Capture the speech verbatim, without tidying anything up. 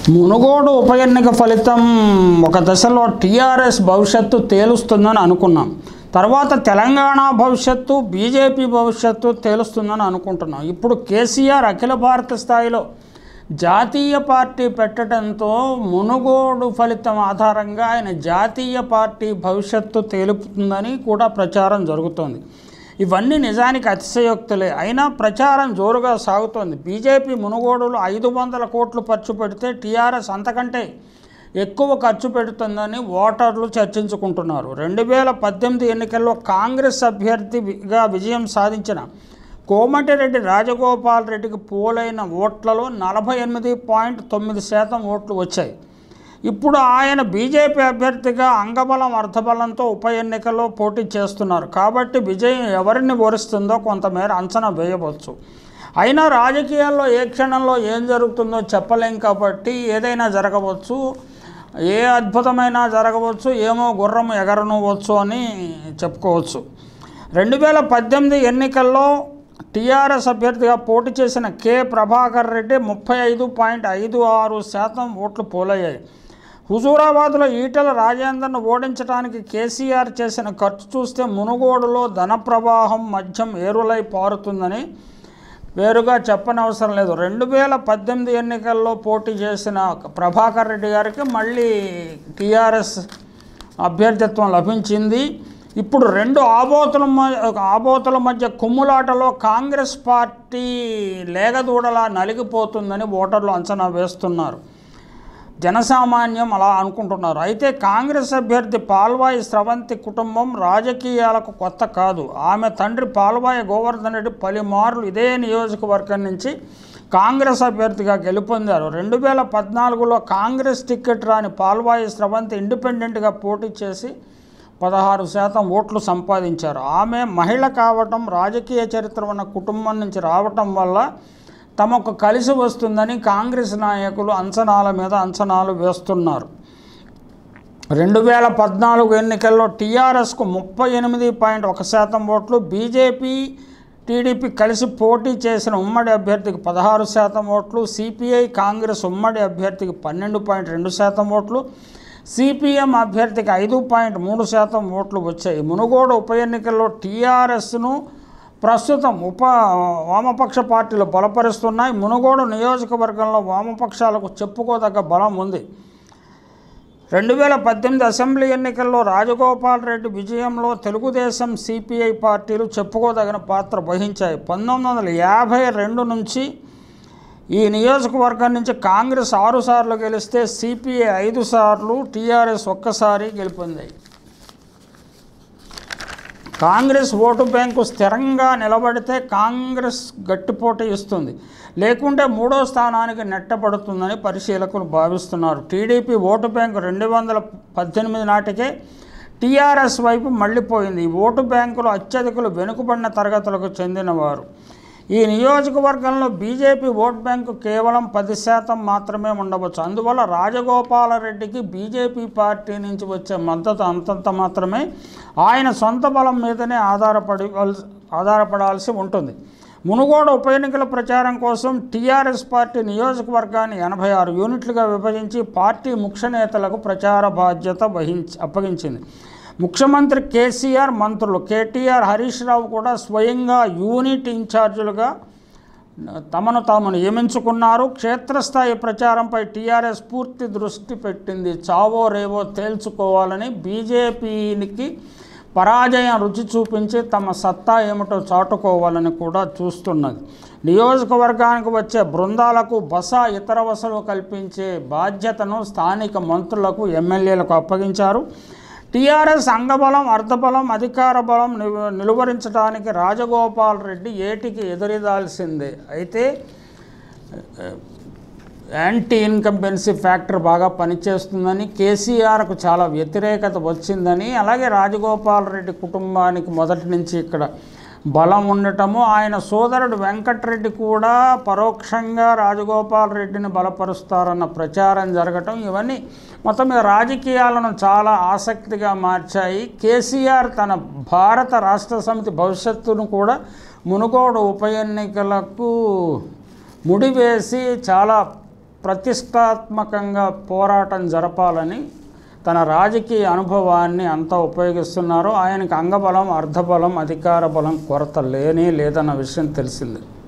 మునుగోడు ఉప ఎన్నిక ఫలితం ఒక దశలో టీఆర్ఎస్ భవిష్యత్తు తేలుస్తుందని అనుకున్నాం. తర్వాత తెలంగాణ భవిష్యత్తు, బీజేపీ భవిష్యత్తు తేలుస్తుందని అనుకుంటున్నాం. ఇప్పుడు కేసీఆర్ అఖిల భారత స్థాయిలో జాతీయ పార్టీ పెట్టడంతో మునుగోడు ఫలితం ఆధారంగా ఆయన జాతీయ పార్టీ భవిష్యత్తు తేలుతుందని కూడా ప్రచారం జరుగుతోంది. ఇవన్నీ నిజానికి అతిశయోక్తులే, అయినా ప్రచారం జోరుగా సాగుతోంది. బీజేపీ మునుగోడులో ఐదు వందల కోట్లు ఖర్చు పెడితే టీఆర్ఎస్ అంతకంటే ఎక్కువ ఖర్చు పెడుతుందని ఓటర్లు చర్చించుకుంటున్నారు. రెండు వేల పద్దెనిమిది ఎన్నికల్లో కాంగ్రెస్ అభ్యర్థిగా విజయం సాధించిన కోమటిరెడ్డి రాజగోపాల్ రెడ్డికి పోలైన ఓట్లలో నలభై ఎనిమిది పాయింట్ తొమ్మిది శాతం ఓట్లు వచ్చాయి. ఇప్పుడు ఆయన బీజేపీ అభ్యర్థిగా అంగబలం అర్థబలంతో ఉప ఎన్నికల్లో పోటీ చేస్తున్నారు. కాబట్టి విజయం ఎవరిని వరిస్తుందో కొంతమేర అంచనా వేయవచ్చు. అయినా రాజకీయాల్లో ఏ క్షణంలో ఏం జరుగుతుందో చెప్పలేం కాబట్టి ఏదైనా జరగవచ్చు, ఏ అద్భుతమైనా జరగవచ్చు, ఏమో గుర్రం ఎగరనవచ్చు అని చెప్పుకోవచ్చు. రెండు వేల పద్దెనిమిది ఎన్నికల్లో టీఆర్ఎస్ అభ్యర్థిగా పోటీ చేసిన కె ప్రభాకర్ రెడ్డి ముప్పై ఐదు పాయింట్ ఐదు ఆరు శాతం ఓట్లు పోలయ్యాయి. హుజూరాబాద్లో ఈటెల రాజేందర్ను ఓడించడానికి కేసీఆర్ చేసిన ఖర్చు చూస్తే మునుగోడులో ధన ప్రవాహం మధ్యం ఏరులై పారుతుందని వేరుగా చెప్పనవసరం లేదు. రెండు వేల పద్దెనిమిది ఎన్నికల్లో పోటీ చేసిన ప్రభాకర్ రెడ్డి గారికి మళ్ళీ టీఆర్ఎస్ అభ్యర్థిత్వం లభించింది. ఇప్పుడు రెండు ఆబోతుల ఆబోతుల మధ్య కుమ్ములాటలో కాంగ్రెస్ పార్టీ లేగదూడలా నలిగిపోతుందని ఓటర్లు అంచనా వేస్తున్నారు. జనసామాన్యం అలా అనుకుంటున్నారు. అయితే కాంగ్రెస్ అభ్యర్థి పాల్వాయి స్రవంతి కుటుంబం రాజకీయాలకు కొత్త కాదు. ఆమె తండ్రి పాల్వాయి గోవర్ధన్ రెడ్డి పలుమార్లు ఇదే నియోజకవర్గం నుంచి కాంగ్రెస్ అభ్యర్థిగా గెలుపొందారు. రెండు వేల పద్నాలుగులో కాంగ్రెస్ టికెట్ రాని పాల్వాయి స్రవంతి ఇండిపెండెంట్గా పోటీ చేసి పదహారు శాతం ఓట్లు సంపాదించారు. ఆమె మహిళ కావటం, రాజకీయ చరిత్ర ఉన్న కుటుంబం నుంచి రావటం వల్ల తమకు కలిసి వస్తుందని కాంగ్రెస్ నాయకులు అంచనాల మీద అంచనాలు వేస్తున్నారు. రెండు వేల పద్నాలుగు ఎన్నికల్లో టీఆర్ఎస్కు ముప్పై ఎనిమిది పాయింట్ ఒక శాతం ఓట్లు, బీజేపీ టీడీపీ కలిసి పోటీ చేసిన ఉమ్మడి అభ్యర్థికి పదహారు శాతం ఓట్లు, సిపిఐ కాంగ్రెస్ ఉమ్మడి అభ్యర్థికి పన్నెండు పాయింట్ రెండు శాతం ఓట్లు, సిపిఎం అభ్యర్థికి ఐదు పాయింట్ మూడు శాతం ఓట్లు వచ్చాయి. మునుగోడు ఉప ఎన్నికల్లో టీఆర్ఎస్ను ప్రస్తుతం ఉప వామపక్ష పార్టీలు బలపరుస్తున్నాయి. మునుగోడు నియోజకవర్గంలో వామపక్షాలకు చెప్పుకోదగ్గ బలం ఉంది. రెండు వేల పద్దెనిమిది అసెంబ్లీ ఎన్నికల్లో రాజగోపాల్ రెడ్డి విజయంలో తెలుగుదేశం, సిపిఐ పార్టీలు చెప్పుకోదగిన పాత్ర వహించాయి. పంతొమ్మిది వందల యాభై రెండు నుంచి ఈ నియోజకవర్గం నుంచి కాంగ్రెస్ ఆరు సార్లు గెలిస్తే సిపిఐ ఐదు సార్లు, టీఆర్ఎస్ ఒక్కసారి గెలుపొందాయి. కాంగ్రెస్ ఓటు బ్యాంకు స్థిరంగా నిలబడితే కాంగ్రెస్ గట్టిపోటీ ఇస్తుంది, లేకుంటే మూడో స్థానానికి నెట్టబడుతుందని పరిశీలకులు భావిస్తున్నారు. టీడీపీ ఓటు బ్యాంకు రెండు వందల పద్దెనిమిది నాటికే టీఆర్ఎస్ వైపు మళ్ళీపోయింది. ఈ ఓటు బ్యాంకులో అత్యధికులు వెనుకబడిన తరగతులకు చెందినవారు. ఈ నియోజకవర్గంలో బీజేపీ ఓట్ బ్యాంకు కేవలం పది శాతం మాత్రమే ఉండవచ్చు. అందువల్ల రాజగోపాలరెడ్డికి బీజేపీ పార్టీ నుంచి వచ్చే మద్దతు అంతంత మాత్రమే. ఆయన సొంత బలం మీదనే ఆధారపడి ఆధారపడాల్సి ఉంటుంది. మునుగోడు ఉప ఎన్నికల ప్రచారం కోసం టీఆర్ఎస్ పార్టీ నియోజకవర్గాన్ని ఎనభై ఆరు యూనిట్లుగా విభజించి పార్టీ ముఖ్య నేతలకు ప్రచార బాధ్యత వహించి అప్పగించింది. ముఖ్యమంత్రి కేసీఆర్, మంత్రులు కేటీఆర్, హరీష్ రావు కూడా స్వయంగా యూనిట్ ఇన్ఛార్జీలుగా తమను తాము నియమించుకున్నారు. క్షేత్రస్థాయి ప్రచారంపై టీఆర్ఎస్ పూర్తి దృష్టి పెట్టింది. చావో రేవో తేల్చుకోవాలని, బీజేపీకి పరాజయం రుచి చూపించి తమ సత్తా ఏమిటో చాటుకోవాలని కూడా చూస్తున్నది. నియోజకవర్గానికి వచ్చే బృందాలకు బస, ఇతర వసతులు కల్పించే బాధ్యతను స్థానిక మంత్రులకు, ఎమ్మెల్యేలకు అప్పగించారు. టీఆర్ఎస్ అంగబలం, అర్ధబలం, అధికార బలం నిలువరించడానికి రాజగోపాల్ రెడ్డి ఏటికి ఎదురీదాల్సిందే. అయితే యాంటీ ఇన్కంబెన్సీ ఫ్యాక్టర్ బాగా పనిచేస్తుందని, కేసీఆర్కు చాలా వ్యతిరేకత వచ్చిందని, అలాగే రాజగోపాల్ రెడ్డి కుటుంబానికి మొదటి నుంచి ఇక్కడ బలం ఉండటము, ఆయన సోదరుడు వెంకటరెడ్డి కూడా పరోక్షంగా రాజగోపాల్ రెడ్డిని బలపరుస్తారన్న ప్రచారం జరగటం, ఇవన్నీ మొత్తం మీద రాజకీయాలను చాలా ఆసక్తిగా మార్చాయి. కేసీఆర్ తన భారత రాష్ట్ర సమితి భవిష్యత్తును కూడా మునుగోడు ఉప ఎన్నికలకు ముడివేసి చాలా ప్రతిష్టాత్మకంగా పోరాటం జరపాలని తన రాజకీయ అనుభవాన్ని అంతా ఉపయోగిస్తున్నారు. ఆయనకు అంగబలం, అర్ధబలం, అధికార బలం కొరత లేనే లేదన్న విషయం తెలిసింది.